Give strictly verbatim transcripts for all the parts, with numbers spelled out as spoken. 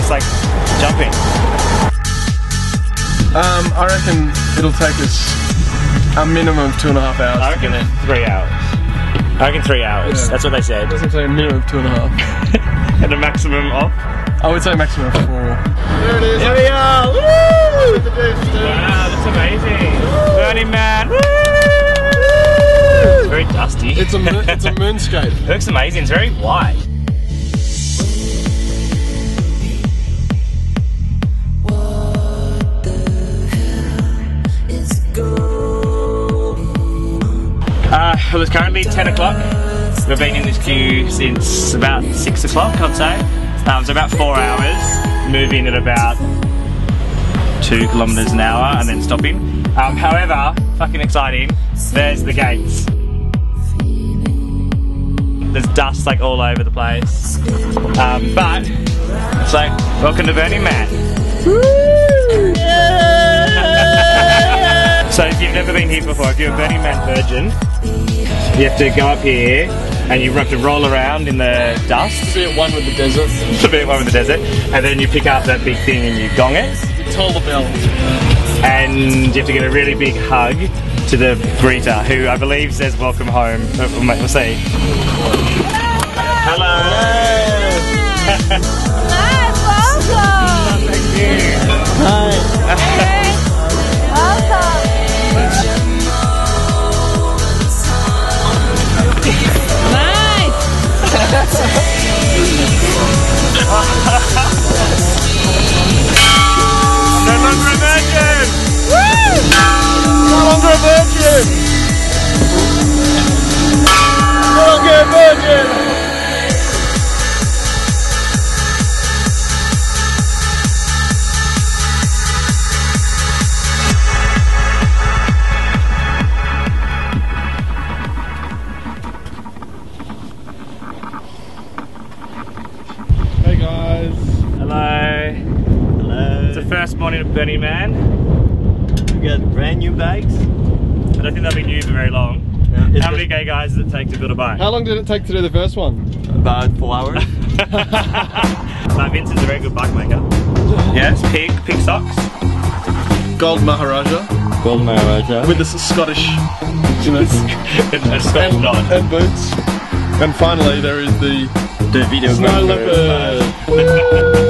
just like jumping? Um, I reckon it'll take us a minimum of two and a half hours. I reckon to get it. three hours. I reckon three hours. Yeah. That's what they said. It doesn't say a minimum of two and a half. And a maximum of? I would say maximum of four. There it is. Here we are! Woo! Wow, that's amazing. Woo! Burning Man. Woo! It's very dusty. It's a moon, it's a moonscape. It looks amazing. It's very white. Uh, well, it's currently ten o'clock. We've been in this queue since about six o'clock, I'd say. Um, so about four hours, moving at about two kilometres an hour and then stopping. Um, however, fucking exciting, there's the gates. There's dust like all over the place. Um, but, it's like, welcome to Burning Man. Woo! Yeah! So if you've never been here before, if you're a Burning Man virgin, you have to go up here and you have to roll around in the dust. To be at one with the desert. To be at one with the desert. And then you pick up that big thing and you gong it. You toll the bell. And you have to get a really big hug to the greeter, who I believe says welcome home. We'll see. Hello! Nice, welcome! Thank you! Hi! Welcome! I'm no longer a virgin! Woo! No longer a virgin! No longer a virgin! Hey guys. Hello. Hello. It's the first morning of Burning Man. We got brand new bikes. I don't think they'll be new for very long. Yeah, How many gay guys does it take to build a bike? How long did it take to do the first one? About four hours. Like Vincent's a very good bike maker. Yes, pig, pig socks. Gold Maharaja. Gold Maharaja. With the Scottish, you know, and a Scottish and, knot. and boots. And finally there is the the video snow leopard.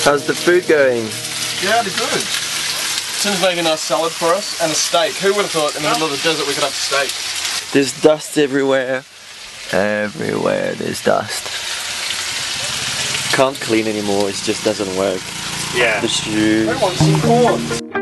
How's the food going? Yeah, they're good. Tim's making a nice salad for us and a steak. Who would have thought in the middle of the desert we could have steak? There's dust everywhere. Everywhere there's dust. Can't clean anymore, it just doesn't work. Yeah. The shoe. I want some corn.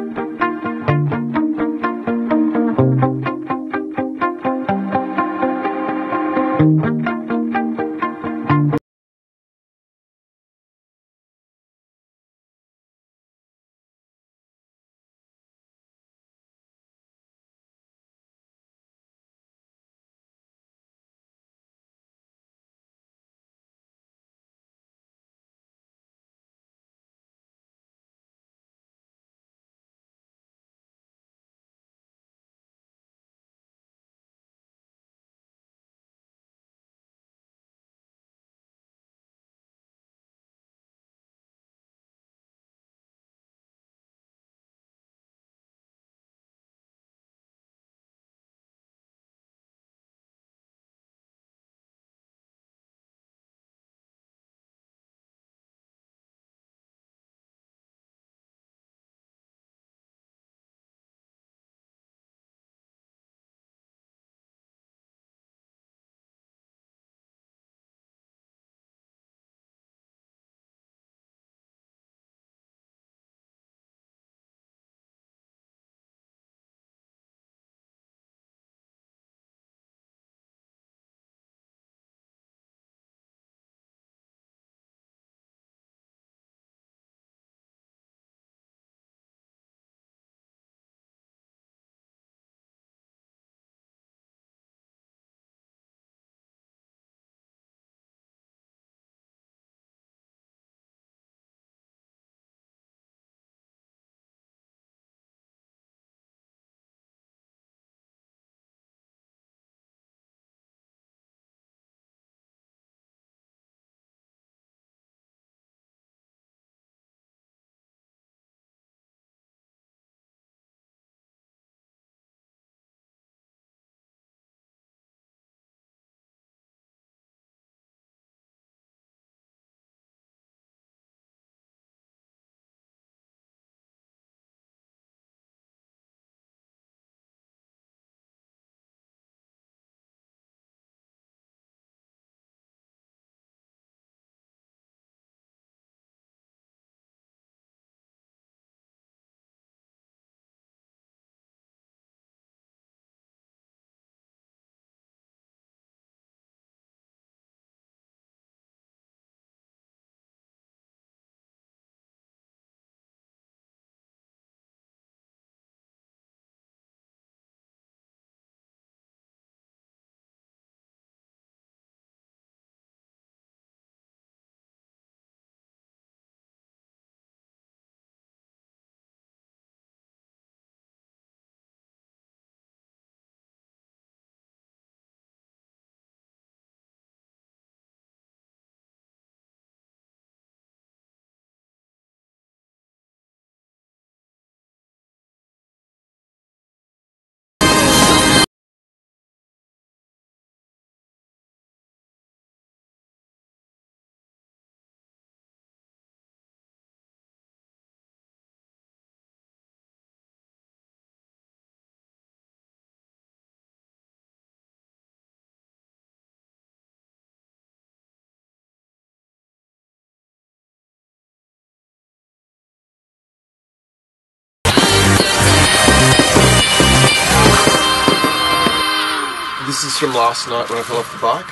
This is from last night when I fell off the bike.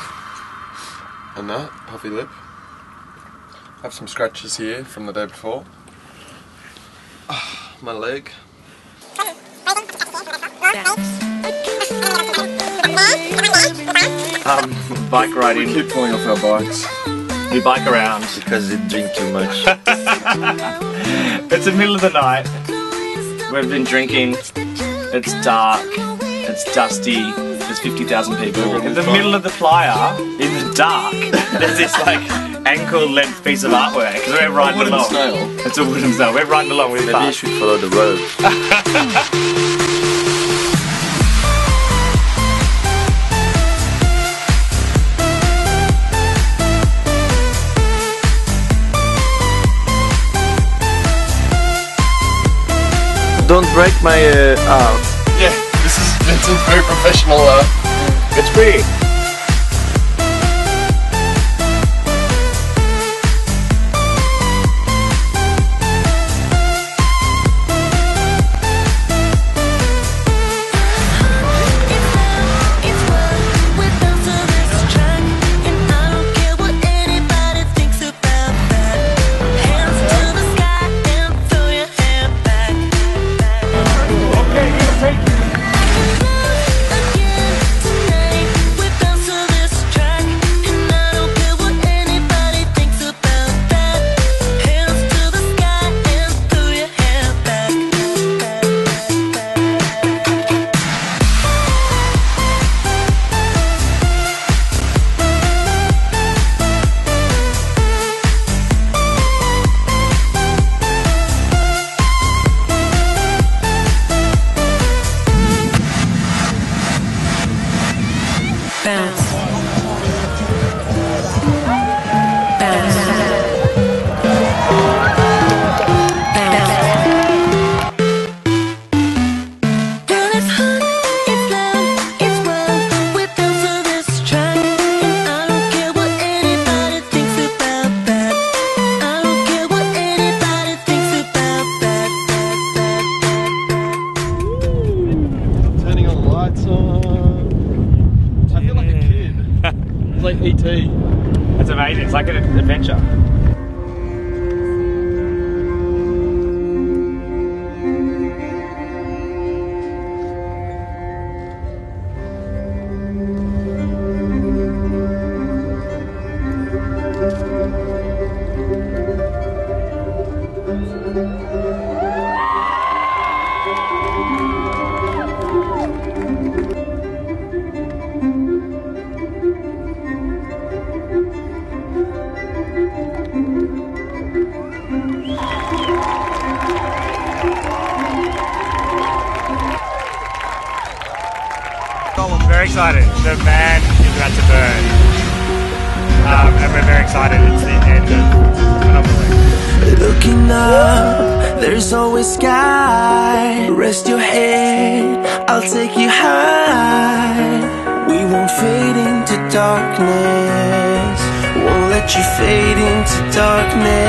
And that, puffy lip. I have some scratches here from the day before. Ah, my leg. Um, bike riding. We keep pulling off our bikes. We bike around. Because they drink too much. It's the middle of the night. We've been drinking. It's dark. It's dusty. There's fifty thousand people. In the middle of the playa, in the dark, there's this like ankle-length piece of artwork. Because we're riding A wooden along. snail. It's a wooden snail. We're riding along with Maybe you that. should follow the road. break my uh, arm. Yeah, this is Vincent's very professional. Uh, It's free. turning on the lights on. I feel like a kid. It's like E T. That's amazing. It's like an adventure. Very excited. The man is about to burn. Um, and we're very excited. It's the end of Monopoly. Looking up, there's always sky. Rest your head, I'll take you high. We won't fade into darkness. Won't let you fade into darkness.